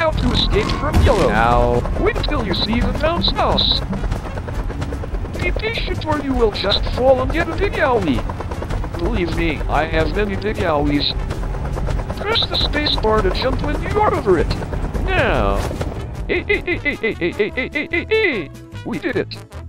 how to escape from yellow. Now, Wait till you see the bounce house. Be patient or you will just fall and get a big owie. Believe me, I have many big owies. Press the space bar to jump when you are over it. Now. We did it.